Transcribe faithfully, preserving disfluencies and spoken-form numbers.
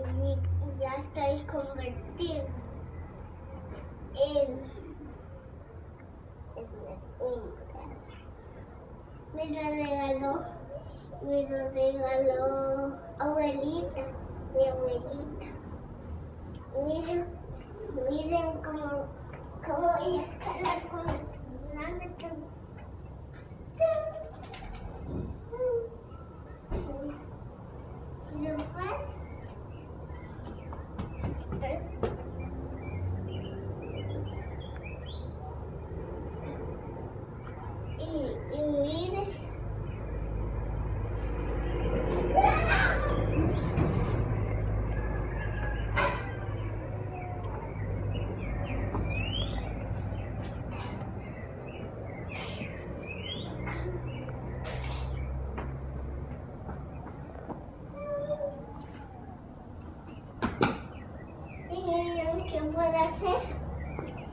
y, y ya estoy convertido en, en, en me lo regaló, me lo regaló abuelita, mi abuelita. Miren, miren cómo, cómo voy a escalar con la meta. ¿Y después? Y, y miren. Miren, ¿qué puedo hacer?